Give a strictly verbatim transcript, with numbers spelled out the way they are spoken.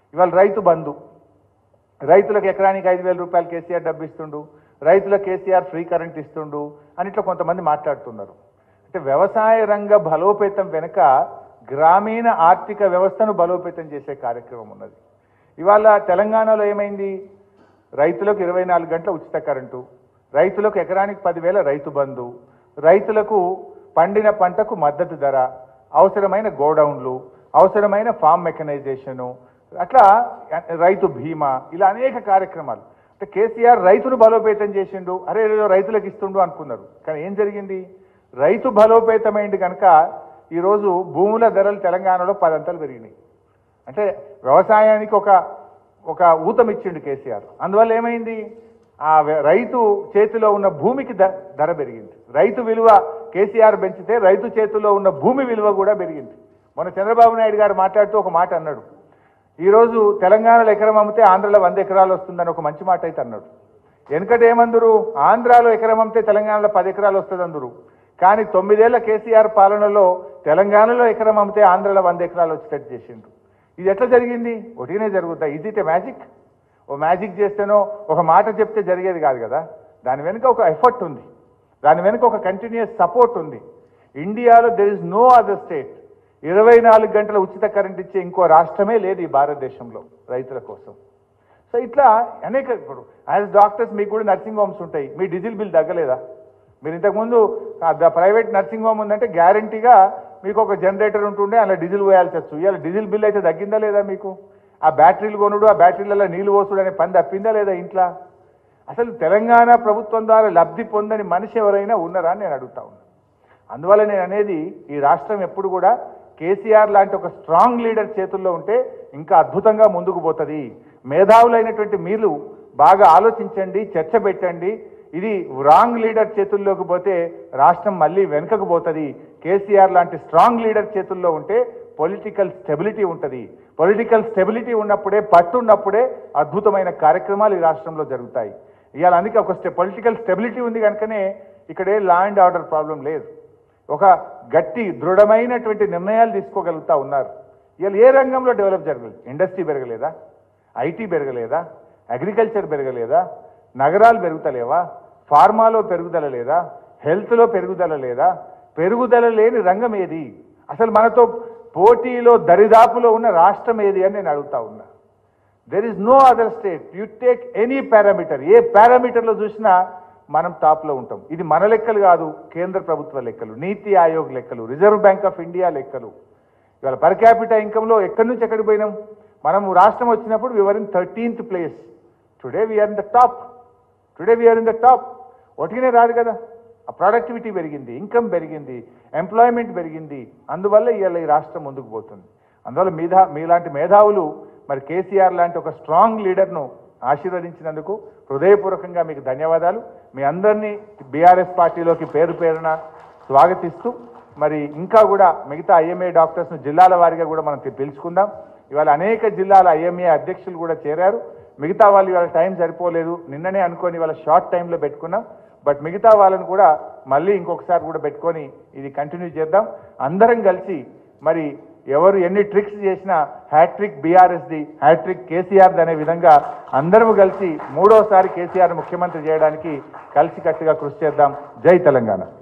ఇవాళ రైతు బంధు, రైతులకు ఎకరానికి ఐదు వేల రూపాయలు కేసీఆర్ డబ్బు ఇస్తుండు, రైతులకు కేసీఆర్ ఫ్రీ కరెంట్ ఇస్తుండు అని ఇట్లా కొంతమంది మాట్లాడుతున్నారు. అంటే వ్యవసాయ రంగ బలోపేతం వెనుక గ్రామీణ ఆర్థిక వ్యవస్థను బలోపేతం చేసే కార్యక్రమం ఉన్నది. ఇవాళ తెలంగాణలో ఏమైంది? రైతులకు ఇరవై నాలుగు గంటల ఉచిత కరెంటు, రైతులకు ఎకరానికి పదివేల రైతు బంధు, రైతులకు పండిన పంటకు మద్దతు ధర, అవసరమైన గోడౌన్లు, అవసరమైన ఫామ్ మెకనైజేషను, అట్లా రైతు బీమా, ఇలా అనేక కార్యక్రమాలు. అంటే కేసీఆర్ రైతును బలోపేతం చేసిండు, అరే ఏదో రైతులకు ఇస్తుండు అనుకున్నారు. కానీ ఏం జరిగింది? రైతు బలోపేతమైంది కనుక ఈరోజు భూముల ధరలు తెలంగాణలో పదంతలు పెరిగినాయి. అంటే వ్యవసాయానికి ఒక ఒక ఊతం ఇచ్చిండు కేసీఆర్. అందువల్ల ఏమైంది? ఆ రైతు చేతిలో ఉన్న భూమికి ధర పెరిగింది. రైతు విలువ కేసీఆర్ పెంచితే రైతు చేతిలో ఉన్న భూమి విలువ కూడా పెరిగింది. మొన్న చంద్రబాబు నాయుడు గారు మాట్లాడుతూ ఒక మాట అన్నాడు, ఈరోజు తెలంగాణలో ఎకరం అమ్మితే ఆంధ్రలో వంద ఎకరాలు వస్తుందని ఒక మంచి మాట అయితే అన్నాడు. వెనుకట ఏమందరు? ఆంధ్రాలో ఎకరం అమ్మితే తెలంగాణలో పది ఎకరాలు వస్తుంది అందరు. కానీ తొమ్మిదేళ్ల కేసీఆర్ పాలనలో తెలంగాణలో ఎకరం అమ్మితే ఆంధ్రలో వంద ఎకరాలు వచ్చేటట్టు చేసిండు. ఇది ఎట్లా జరిగింది? ఒకటినే జరుగుతాయి. ఇది ఇట్ మ్యాజిక్? ఓ మ్యాజిక్ చేస్తేనో ఒక మాట చెప్తే జరిగేది కాదు కదా. దాని వెనుక ఒక ఎఫర్ట్ ఉంది, దాని వెనుక ఒక కంటిన్యూస్ సపోర్ట్ ఉంది. ఇండియాలో there is no other state ఇరవై నాలుగు గంటల ఉచిత కరెంట్ ఇచ్చే ఇంకో రాష్ట్రమే లేదు ఈ భారతదేశంలో రైతుల కోసం. సో ఇట్లా అనేక, ఇప్పుడు యాజ్ డాక్టర్స్ మీకు కూడా నర్సింగ్ హోమ్స్ ఉంటాయి, మీ డీజిల్ బిల్ తగ్గలేదా? మీరు ఇంతకుముందు ప్రైవేట్ నర్సింగ్ హోమ్ ఉందంటే గ్యారంటీగా మీకు ఒక జనరేటర్ ఉంటుండే, అలా డీజిల్ పోయాల్సి వచ్చు. ఇవాళ డీజిల్ బిల్ అయితే తగ్గిందా లేదా మీకు? ఆ బ్యాటరీలు కొనుడు, ఆ బ్యాటరీలలో నీళ్లు పోసుడు అనే పని తప్పిందా లేదా ఇంట్లో? అసలు తెలంగాణ ప్రభుత్వం ద్వారా లబ్ధి పొందని మనిషి ఎవరైనా ఉన్నారా అని నేను అడుగుతా ఉన్నాను. అందువల్ల నేను అనేది, ఈ రాష్ట్రం ఎప్పుడు కూడా కేసీఆర్ లాంటి ఒక స్ట్రాంగ్ లీడర్ చేతుల్లో ఉంటే ఇంకా అద్భుతంగా ముందుకు పోతుంది. మేధావులైనటువంటి మీరు బాగా ఆలోచించండి, చర్చ పెట్టండి. ఇది రాంగ్ లీడర్ చేతుల్లోకి పోతే రాష్ట్రం మళ్ళీ వెనుకకు పోతుంది. కేసీఆర్ లాంటి స్ట్రాంగ్ లీడర్ చేతుల్లో ఉంటే పొలిటికల్ స్టెబిలిటీ ఉంటుంది. పొలిటికల్ స్టెబిలిటీ ఉన్నప్పుడే, పట్టున్నప్పుడే అద్భుతమైన కార్యక్రమాలు ఈ రాష్ట్రంలో జరుగుతాయి. ఇవాళ అందుకే ఒక స్టె పొలిటికల్ స్టెబిలిటీ ఉంది కనుకనే ఇక్కడే లా అండ్ ఆర్డర్ ప్రాబ్లం లేదు. ఒక గట్టి దృఢమైనటువంటి నిర్ణయాలు తీసుకోగలుగుతా ఉన్నారు. ఇవాళ ఏ రంగంలో డెవలప్ జరగలేదు? ఇండస్ట్రీ పెరగలేదా? ఐటీ పెరగలేదా? అగ్రికల్చర్ పెరగలేదా? నగరాలు పెరుగుతలేవా? ఫార్మాలో పెరుగుదల లేదా? హెల్త్లో పెరుగుదల లేదా? పెరుగుదల లేని రంగం ఏది? అసలు మనతో పోటీలో దరిదాపులో ఉన్న రాష్ట్రం ఏది అని నేను అడుగుతా ఉన్నా. There is no other state, you take any parameter, ఏ పారామీటర్లో చూసినా మనం టాప్లో ఉంటాం. ఇది మన లెక్కలు కాదు, కేంద్ర ప్రభుత్వ లెక్కలు, నీతి ఆయోగ్ లెక్కలు, రిజర్వ్ బ్యాంక్ ఆఫ్ ఇండియా లెక్కలు. ఇవాళ పర్ క్యాపిటల్ ఇన్కంలో ఎక్కడి నుంచి ఎక్కడికి పోయినాం? మనం రాష్ట్రం వచ్చినప్పుడు we were in thirteenth place. Today we are in the top. Today we are in the top. ఒటిగానే రాదు కదా. ఆ ప్రొడక్టివిటీ పెరిగింది, ఇన్కమ్ పెరిగింది, ఎంప్లాయ్మెంట్ పెరిగింది. అందువల్ల ఇవాళ ఈ రాష్ట్రం ముందుకు పోతుంది. అందువల్ల మీదా మీలాంటి మేధావులు మరి కేసీఆర్ లాంటి ఒక స్ట్రాంగ్ లీడర్ను ఆశీర్వదించినందుకు హృదయపూర్వకంగా మీకు ధన్యవాదాలు. మీ అందరినీ బీఆర్ఎస్ పార్టీలోకి పేరు పేరున స్వాగతిస్తూ, మరి ఇంకా కూడా మిగతా ఐఎంఏ డాక్టర్స్ను జిల్లాల వారీగా కూడా మనం పిలుచుకుందాం. ఇవాళ అనేక జిల్లాల ఐఎంఏ అధ్యక్షులు కూడా చేరారు. మిగతా వాళ్ళు ఇవాళ టైం సరిపోలేదు, నిన్ననే అనుకొని ఇవాళ షార్ట్ టైంలో పెట్టుకున్నాం. బట్ మిగతా వాళ్ళని కూడా మళ్ళీ ఇంకొకసారి కూడా పెట్టుకొని ఇది కంటిన్యూ చేద్దాం. అందరం కలిసి మరి ఎవరు ఎన్ని ట్రిక్స్ చేసినా హ్యాట్రిక్ బీఆర్ఎస్ది, హ్యాట్రిక్ కేసీఆర్ది అనే విధంగా అందరము కలిసి మూడోసారి కేసీఆర్ ముఖ్యమంత్రి చేయడానికి కలిసికట్టుగా కృషి చేద్దాం. జై తెలంగాణ.